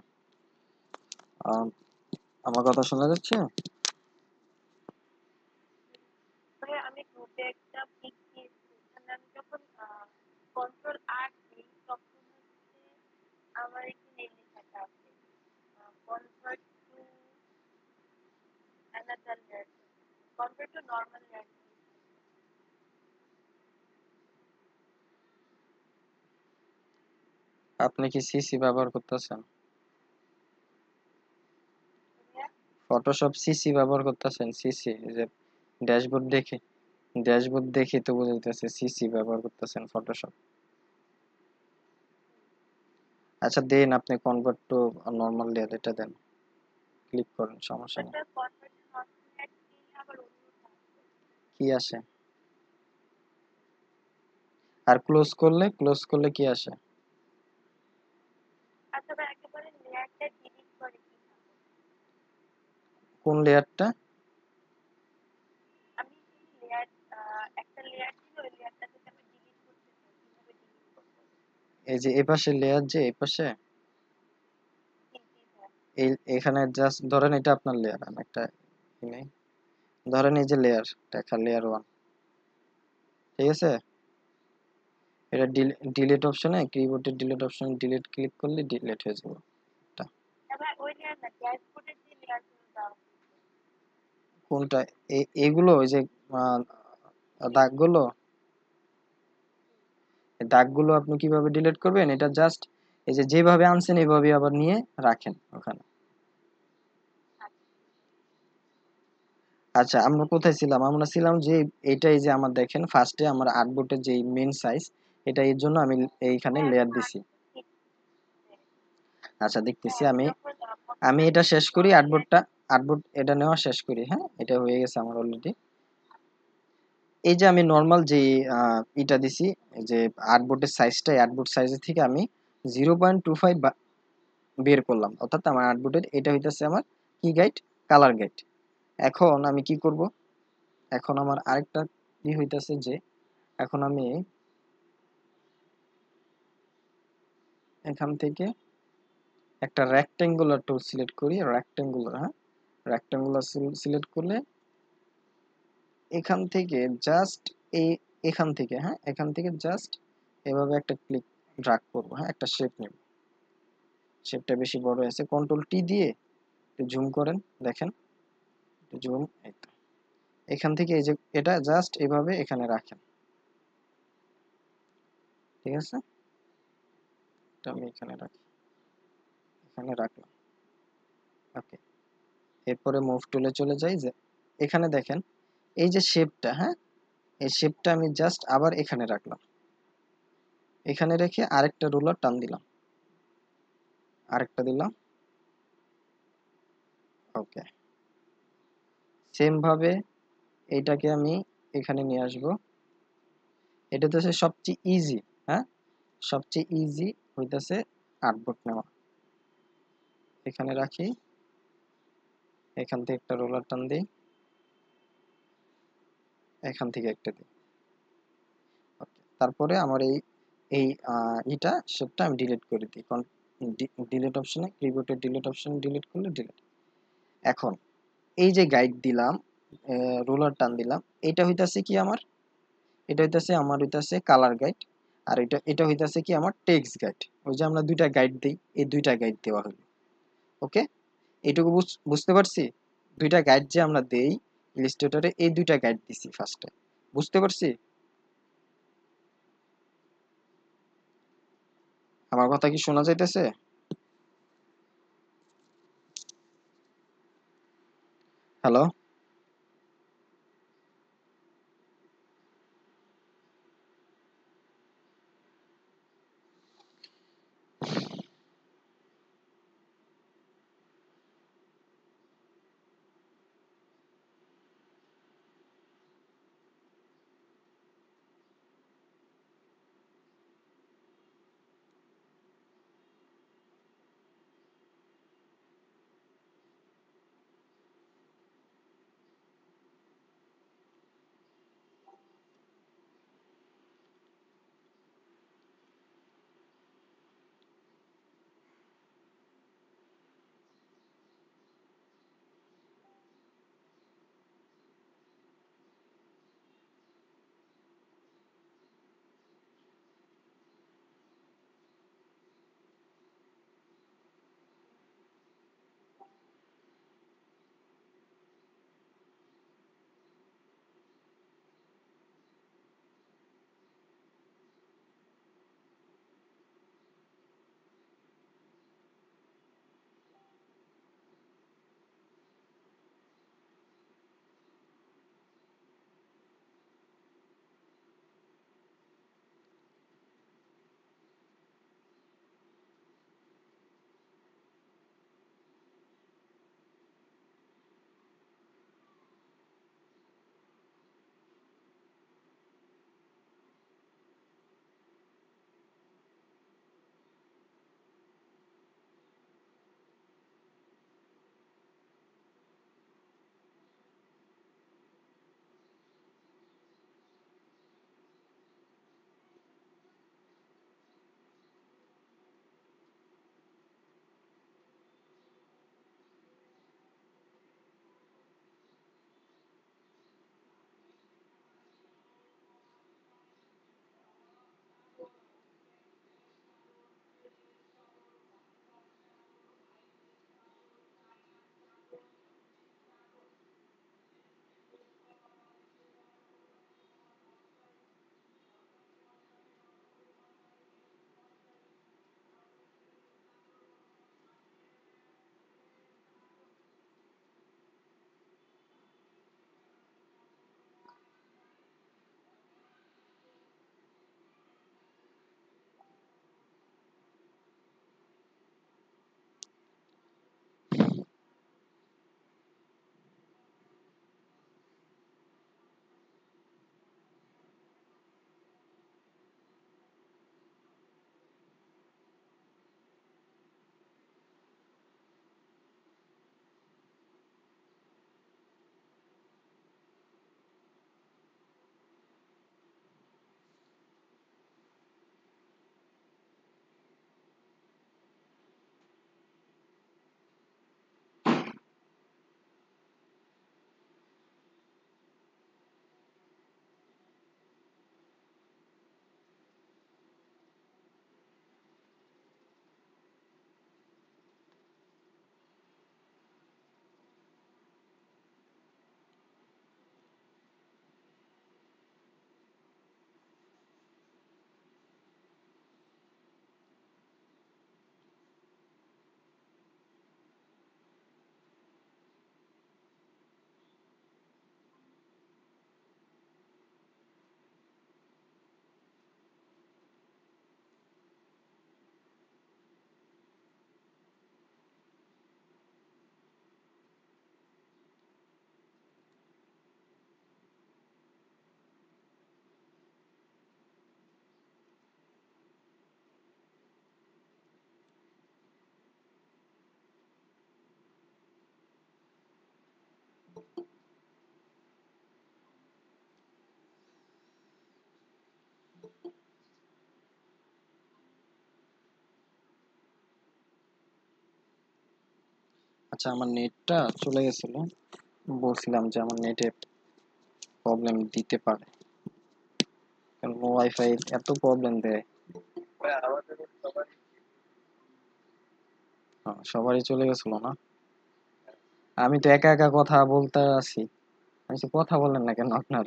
আম, আমার কথা শোনা যাচ্ছে? পরে আমি গ্রুপে একটা পিক দিয়েছি, ওখানে আমি যখন কন্ট্রোল আর দিই তখন হচ্ছে আমার এখানে লেখাটা আছে convert to another layer, convert to normal layer. আপনি কি সিসি ব্যবহার করতেছেন? ফটোশপ সিসি ব্যবহার করতেছেন? সিসি যে ড্যাশবোর্ড দেখে, ড্যাশবোর্ড দেখে তো বোঝা যাচ্ছে সিসি ব্যবহার করতেছেন ফটোশপ। আচ্ছা দেন, আপনি কনভার্ট টু নরমাল লেয়ার এটা দেন, ক্লিক করেন, সমস্যা নেই। কি আসে? আর ক্লোজ করলে, ক্লোজ করলে কি আসে? কোন লেয়ারটা? আমি লেয়ার একটা লেয়ার ছিল, ওই লেয়ারটা থেকে আমি ডিলিট করতে চাই, কিভাবে ডিলিট করব? এই যে এই পাশে লেয়ার, যে এই পাশে এই এখানে জাস্ট ধরেন এটা আপনার লেয়ার, আমি একটা নেই, ধরেন এই যে লেয়ার দেখা, লেয়ার ওয়ান, ঠিক আছে? এটা ডিলিট অপশনে, কিবোর্ডের ডিলিট অপশনে ডিলিট ক্লিক করলে ডিলিট হয়ে যাবে এটা। এবার ওই লেয়ার না, ড্যাশবোর্ডের যে লেয়ারগুলো দাও, কোনটা? এগুলো ওই যে দাগগুলো, দাগগুলো আপনি কিভাবে ডিলিট করবেন? এটা জাস্ট এই যে যেভাবে আনছেন এইভাবে আবার নিয়ে রাখেন ওখানে। আচ্ছা, আমরা কোথায় ছিলাম? আমরা ছিলাম যে এইটাই, যে আমার দেখেন ফার্স্টে আমার আর্টবোর্ডের যে মেইন সাইজ, এটা এর জন্য আমি এইখানে লেয়ার দিছি। আচ্ছা দেখতেছি আমি, আমি এটা শেষ করি, আর্টবোর্ডটা, আর্টবোর্ড এটা নেওয়া শেষ করি। হ্যাঁ, এটা হয়ে গেছে আমার অলরেডি। এই যে আমি নর্মাল যে এটা দিছি, যে আর্টবোর্ডের সাইজটা, আর্টবোর্ড সাইজের থেকে আমি জিরো পয়েন্ট টু ফাইভ বের করলাম, অর্থাৎ আমার আর্টবোর্ডের এটা হইতেছে আমার কি গাইড, কালার গাইড। এখন আমি কি করব? এখন আমার আরেকটা কি হইতেছে যে এখন আমি এখান থেকে একটা রেক্টেঙ্গুলার টুল সিলেক্ট করি, রেক্টেঙ্গুলার, হ্যাঁ, রেক্টেঙ্গুলার সিলেক্ট করলে এখান থেকে জাস্ট এই এখান থেকে, হ্যাঁ, এখান থেকে জাস্ট এভাবে একটা ক্লিক ড্র্যাগ করব, হ্যাঁ, একটা শেপ নেব। শেপটা বেশি বড় আছে, কন্ট্রোল টি দিয়ে একটু জুম করেন, দেখেন জুম, এই তো। এখান থেকে এই যে এটা জাস্ট এভাবে এখানে রাখেন, ঠিক আছে? এটা আমি এখানে রাখি, এখানে রাখলাম। ওকে, এরপরে মুভ টুলে চলে যাই। যে এখানে দেখেন এই যে শেপটা, হ্যাঁ, এই শেপটা আমি জাস্ট আবার এখানে রাখলাম। এখানে রেখে আরেকটা রুলার টান দিলাম, আরেকটা দিলাম। ওকে, সেম ভাবে এইটাকে আমি এখানে নিয়ে আসব। এটা তো সবচেয়ে ইজি, হ্যাঁ, সবচেয়ে ইজি হইতেছে আর্টবোর্ড নেওয়া। এখানে রাখি, এখান থেকে একটা রোলার টান দিই, এখান থেকে একটা দিই। ওকে, তারপরে আমার এই এই এটা শেপটা আমি ডিলিট করে দিই। কারণ ডিলিট অপশনে, কিবোর্ডের ডিলিট অপশনে ডিলিট করলে ডিলিট। এখন এই যে গাইড দিলাম, রোলার টান দিলাম, এটা হইতাছে কি আমার, এটা হইতাছে আমার হইতাছে কালার গাইড। আর এটা এটা হইতাছে কি আমার টেক্সট গাইড। ওই যে আমরা দুইটা গাইড দিই, এই দুইটা গাইড দেওয়া হলো। ওকে, এইটুকু বুঝতে পারছি। দুইটা গাইড যে আমরা দেই ইলাস্ট্রেটরে, এই দুইটা গাইড দিছি ফার্স্টে, বুঝতে পারছি। আমার কথা কি শোনা যাইতেছে? হ্যালো? আচ্ছা, আমার নেটটা চলে গেছিল, বলছিলাম যে আমার নেটে প্রবলেম দিতে পারে, কারণ ওয়াইফাই এত প্রবলেম দেয়। হ্যাঁ, সবারই চলে গেছিল না? আমি তো একা একা কথা বলতে আছি। আমি বলছি, কথা বলেন না কেন আপনারা?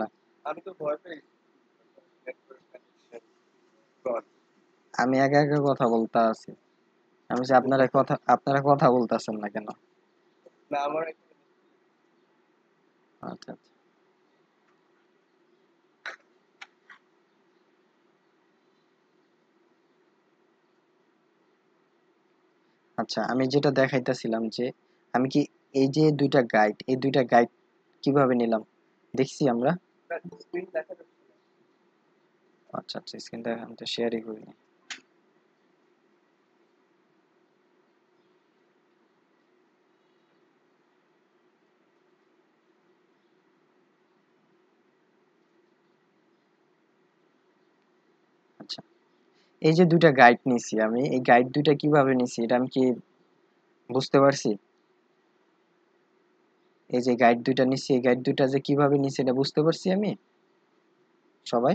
আমি একা একা কথা বলতে আছি। আমি বলছি, আপনারা কথা আপনারা কথা বলতেছেন না কেন? আচ্ছা, আচ্ছা। আচ্ছা, আমি যেটা দেখাইতেছিলাম যে আমি কি এই যে দুইটা গাইড, এই দুইটা গাইড কিভাবে নিলাম দেখছি আমরা। আচ্ছা, আচ্ছা, স্ক্রিন দেখা আমি তো শেয়ারই করিনি। আচ্ছা, এই যে দুইটা গাইড নিছি আমি, এই গাইড দুইটা কিভাবে নিছি এটা আমি কি বুঝতে পারছি? এই যে গাইড দুইটা নিছি, এই গাইড দুইটা যে কিভাবে নিছি এটা বুঝতে পারছি আমি সবাই।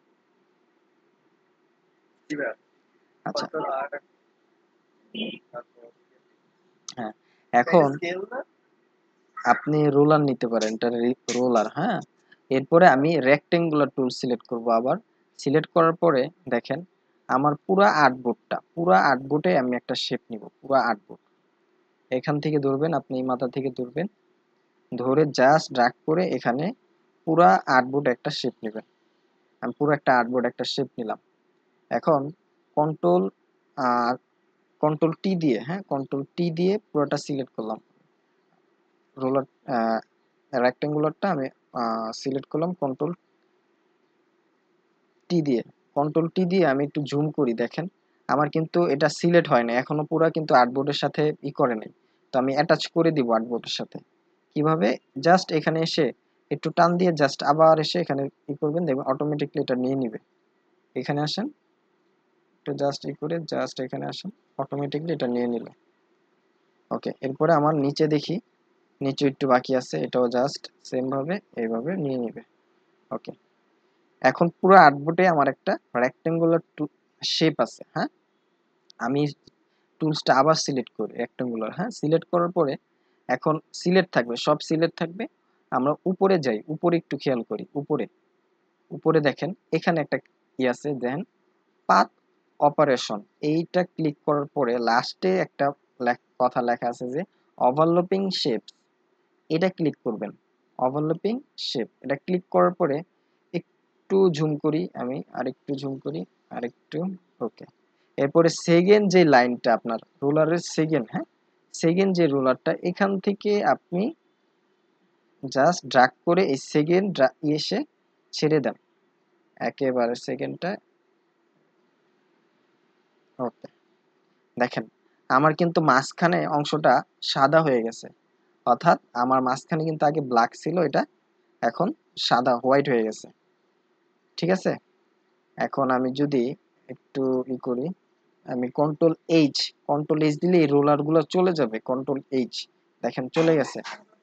আচ্ছা, হ্যাঁ, এখন আপনি রোলার নিতে পারেন, এটা রোলার, হ্যাঁ। এরপরে আমি রেক্টেঙ্গুলার টুল সিলেক্ট করব। আবার সিলেক্ট করার পরে দেখেন আমার পুরা আর্টবোর্ডটা, পুরা আর্টবোর্ডে আমি একটা শেপ নিব, পুরা আর্টবোর্ড। এখান থেকে ধরবেন, আপনি এই মাথা থেকে ধরবেন, ধরে জাস্ট ড্র্যাগ করে এখানে পুরা আর্টবোর্ড একটা শেপ নেবেন। আমি পুরো একটা আর্টবোর্ড একটা শেপ নিলাম। এখন কন্ট্রোল কন্ট্রোল টি দিয়ে, হ্যাঁ, কন্ট্রোল টি দিয়ে পুরোটা সিলেক্ট করলাম। রোলার রেক্টেঙ্গুলারটা আমি সিলেক্ট করলাম কন্ট্রোল টি দিয়ে। কন্ট্রোল টি দিয়ে আমি একটু জুম করি, দেখেন আমার কিন্তু এটা সিলেক্ট হয় না এখনো, পুরো কিন্তু আর্টবোর্ডের সাথে ই করে নাই। তো আমি অ্যাটাচ করে দিব আর্টবোর্ডের সাথে। কিভাবে? জাস্ট এখানে এসে একটু টান দিয়ে জাস্ট আবার এসে এখানে ই করবেন, দেখবেন অটোমেটিকলি এটা নিয়ে নিবে। এখানে আসেন, একটু জাস্ট ই করে জাস্ট এখানে আসেন, অটোমেটিকলি এটা নিয়ে নিল। ওকে, এরপরে আমার নিচে দেখি, নিচে একটু বাকি আছে, এটাও জাস্ট সেম ভাবে এইভাবে নিয়ে নিবে। ওকে, এখন পুরো আর্টবোর্ডে আমার একটা রেক্টেঙ্গুলার শেপ আছে, হ্যাঁ। আমি টুলসটা আবার সিলেক্ট করি রেক্টেঙ্গুলার, হ্যাঁ। সিলেক্ট করার পরে এখন সিলেক্ট থাকবে, সব সিলেক্ট থাকবে। আমরা উপরে যাই, উপরে একটু খেয়াল করি, উপরে উপরে দেখেন এখানে একটা ই আছে, দেন পাথ অপারেশন, এইটা ক্লিক করার পরে লাস্টে একটা কথা লেখা আছে যে ওভারল্যাপিং শেপ, এটা ক্লিক করবেন। ওভারল্যাপিং শেপ এটা ক্লিক করার পরে একটু জুম করি, আমি আরেকটু জুম করি, আরেকটু। ওকে, এরপরে সেকেন্ড যে লাইনটা আপনার রোলারের সেকেন্ড, হ্যাঁ, সেকেন্ড যে রোলারটা এখান থেকে আপনি জাস্ট ড্র্যাগ করে এই সেকেন্ড এসে ছেড়ে দেন একেবারে সেকেন্ডটা। ওকে, দেখেন আমার কিন্তু মাঝখানে অংশটা সাদা হয়ে গেছে, অর্থাৎ আমার মাঝখানে কিন্তু আগে ব্ল্যাক ছিল, এটা এখন সাদা হোয়াইট হয়ে গেছে। ঠিক আছে, এখন আমি যদি একটু ই করি, আমি কন্ট্রোল এইচ, কন্ট্রোল এইচ দিলে এই রোলার গুলো চলে যাবে। কন্ট্রোল এইচ, দেখেন চলে গেছে।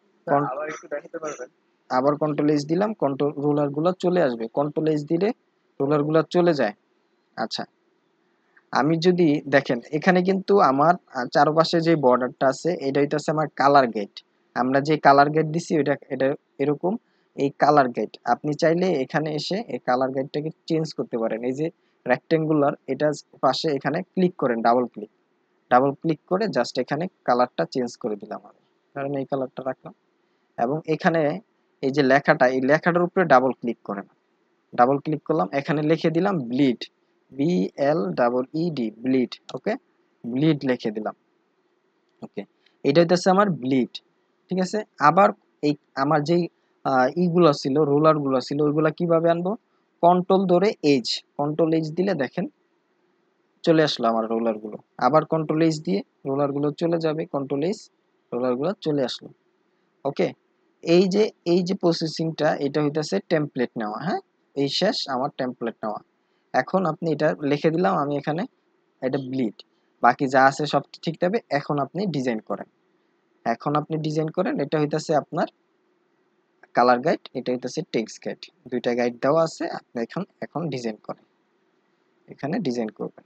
আবার কন্ট্রোল এইচ দিলাম, কন্ট্রোল রোলার গুলো চলে আসবে। কন্ট্রোল এইচ দিলে রোলার গুলো চলে যায়। আচ্ছা, আমি যদি দেখেন এখানে কিন্তু আমার চারপাশে যে বর্ডারটা আছে এটা হইতেছে আমার কালার গেট। আমরা যে কালার গেট দিছি এটা এটা এরকম, এই কালার গেট আপনি চাইলে এখানে এসে এই কালার গেটটাকে চেঞ্জ করতে পারেন। এই যে রেক্টেঙ্গুলার এটা পাশে এখানে ক্লিক করেন, ডাবল ক্লিক, ডাবল ক্লিক করে জাস্ট এখানে কালারটা চেঞ্জ করে দিলাম আমি, কারণ এই কালারটা রাখলাম। এবং এখানে এই যে লেখাটা, এই লেখাটার উপরে ডাবল ক্লিক করেন, ডাবল ক্লিক করলাম, এখানে লিখে দিলাম bleed, B L double E D, bleed. Okay, bleed লিখে দিলাম। ওকে, এটা হইতেছে আমার ব্লিড। ঠিক আছে, আবার এই আমার যেই ইগুলো ছিল, রোলার গুলো ছিল, ওইগুলা কিভাবে আনবো? কন্ট্রোল ধরে এইচ, কন্ট্রোল এইচ দিলে দেখেন চলে আসলো আমার রোলার গুলো। আবার কন্ট্রোল এইচ দিয়ে রোলার গুলো চলে যাবে, কন্ট্রোল এইচ, রোলার গুলো চলে আসলো। ওকে, এই যে এই যে প্রসেসিংটা এটা হইতেছে টেমপ্লেট নেওয়া, হ্যাঁ। এই শেষ আমার টেমপ্লেট নেওয়া। এখন আপনি এটা লিখে দিলাম আমি এখানে, এটা ব্লিড, বাকি যা আছে সব ঠিক থাকবে। এখন আপনি ডিজাইন করেন। এখন আপনি ডিজাইন করেন, এটা হইতাছে আপনার কালার গাইড, এটা হইতাছে টেক্সট গাইড, দুইটা গাইড দেওয়া আছে। আপনি এখন এখন ডিজাইন করেন, এখানে ডিজাইন করবেন।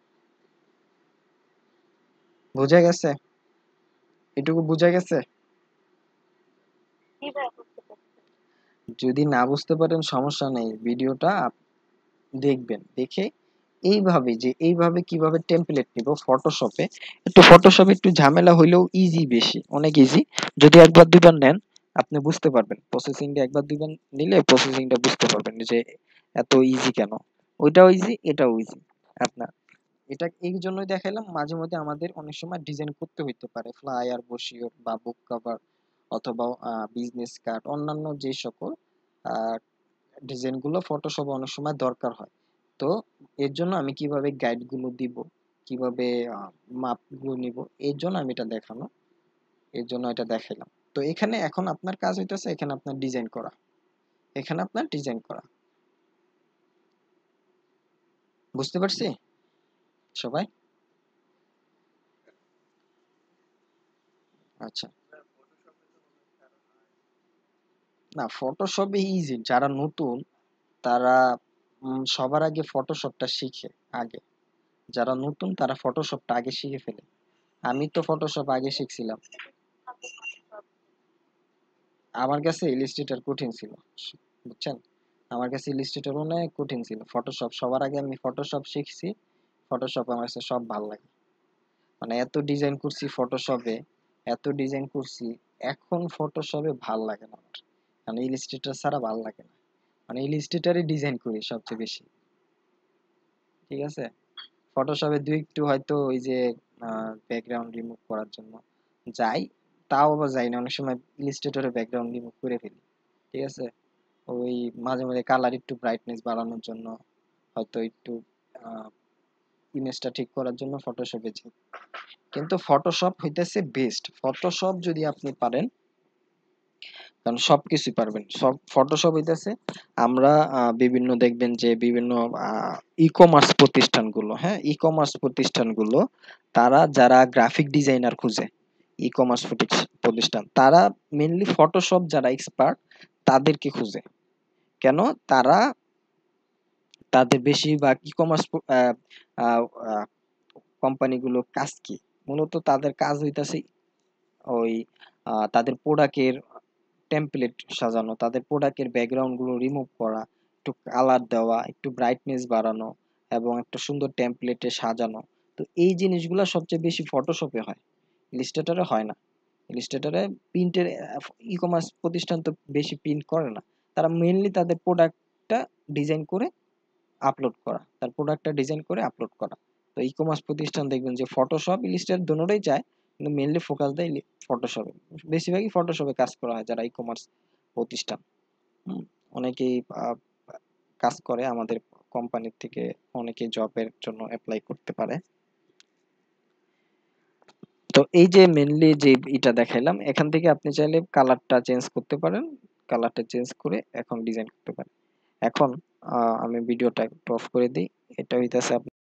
বোঝা গেছে? এটুকু বোঝা গেছে? জি ভাইয়া, বুঝতে পারছি। যদি না বুঝতে পারেন সমস্যা নেই, ভিডিওটা আপ- দেখবেন, দেখে এইভাবে যে এইভাবে কিভাবে টেমপ্লেট নিব ফটোশপে। একটু ফটোশপে একটু ঝামেলা হইলেও ইজি, বেশি অনেক ইজি। যদি একবার দুইবার নেন আপনি বুঝতে পারবেন, প্রসেসিংটা একবার দুইবার নিলে প্রসেসিংটা বুঝতে পারবেন যে এত ইজি কেন। ওইটাও ইজি, এটাও ইজি আপনার। এটা এই জন্যই দেখাইলাম, মাঝে মধ্যে আমাদের অনেক সময় ডিজাইন করতে হইতে পারে, ফ্লায়ার, ব্রোশিওর বা বুক কভার অথবা বিজনেস কার্ড, অন্যান্য যে সকল ডিজাইন গুলো ফটোশপ অনেক সময় দরকার হয়। তো এর জন্য আমি কিভাবে গাইড গুলো দিব, কিভাবে মাপ গুলো নিব, এর জন্য আমি এটা দেখানো, এর জন্য এটা দেখাইলাম। তো এখানে এখন আপনার কাজ হইতেছে এখানে আপনার ডিজাইন করা, এখানে আপনার ডিজাইন করা। বুঝতে পারছি সবাই? আচ্ছা, না ফটোশপে ইজি, যারা নতুন তারা উম, সবার আগে ফটোশপটা শিখে আগে। যারা নতুন তারা ফটোশপটা আগে শিখে ফেলে। আমি তো ফটোশপ আগে শিখছিলাম। আমি সব আমার কাছে ইলিস্ট্রেটর কঠিন ছিল, বুঝছেন? আমার কাছে ইলিস্ট্রেটর অনেক কঠিন ছিল। ফটোশপ সবার আগে আমি ফটোশপ শিখছি। ফটোশপ আমার কাছে সব ভালো লাগে। মানে এত ডিজাইন করছি ফটোশপে, এত ডিজাইন করছি, এখন ফটোশপে ভাল লাগে না আমার। মানে ইলিস্ট্রেটর ছাড়া ভাল লাগে না। মানে ইলিস্ট্রেটরে ডিজাইন করি সবচেয়ে বেশি। ঠিক আছে, ফটোশপে দুই একটু হয়তো ওই যে ব্যাকগ্রাউন্ড রিমুভ করার জন্য যাই, তাও আবার যাই না, অনেক সময় ইলিস্ট্রেটরে ব্যাকগ্রাউন্ড রিমুভ করে ফেলি। ঠিক আছে, ওই মাঝে মাঝে কালার একটু ব্রাইটনেস বাড়ানোর জন্য, হয়তো একটু ইমেজটা ঠিক করার জন্য ফটোশপে যাই। কিন্তু ফটোশপ হইতেছে বেস্ট। ফটোশপ যদি আপনি পারেন, কারণ সবকিছুই পারবেন, সব ফটোশপ হইতেছে। আমরা আহ, বিভিন্ন দেখবেন যে বিভিন্ন ই কমার্স প্রতিষ্ঠানগুলো, হ্যাঁ ই কমার্স প্রতিষ্ঠানগুলো, তারা যারা গ্রাফিক ডিজাইনার খুঁজে, ই কমার্স প্রতিষ্ঠান তারা মেইনলি ফটোশপ যারা এক্সপার্ট তাদেরকে খুঁজে। কেন? তারা তাদের বেশিরভাগ ই কমার্স কোম্পানিগুলো কাজ কি, মূলত তাদের কাজ হইতাছে ওই আহ, তাদের প্রোডাক্টের টেমপ্লেট সাজানো, তাদের প্রোডাক্টের ব্যাকগ্রাউন্ড গুলো রিমুভ করা, একটু কালার দেওয়া, একটু ব্রাইটনেস বাড়ানো এবং একটা সুন্দর টেমপ্লেটে সাজানো। তো এই জিনিসগুলো সবচেয়ে বেশি ফটোশপে হয়, ইলিস্ট্রেটরে হয় না। ইলিস্ট্রেটরে প্রিন্টের, ই কমার্স প্রতিষ্ঠান তো বেশি প্রিন্ট করে না, তারা মেইনলি তাদের প্রোডাক্টটা ডিজাইন করে আপলোড করা, তার প্রোডাক্টটা ডিজাইন করে আপলোড করা। তো ই কমার্স প্রতিষ্ঠান দেখবেন যে ফটোশপ ইলিস্ট্রেটর দুটোই চায়, কিন্তু মেইনলি ফোকাস দেয় ফটোশপে। বেশিরভাগই ফটোশপে কাজ করা হয় যারা ই কমার্স প্রতিষ্ঠান। হুম, অনেকেই আহ, কাজ করে আমাদের কোম্পানির থেকে, অনেকে জবের জন্য অ্যাপ্লাই করতে পারে। তো এই যে মেইনলি যে এটা দেখাইলাম, এখান থেকে আপনি চাইলে কালারটা চেঞ্জ করতে পারেন, কালারটা চেঞ্জ করে এখন ডিজাইন করতে পারেন। এখন আহ, আমি ভিডিওটা একটু অফ করে দিই। এটা হইতাছে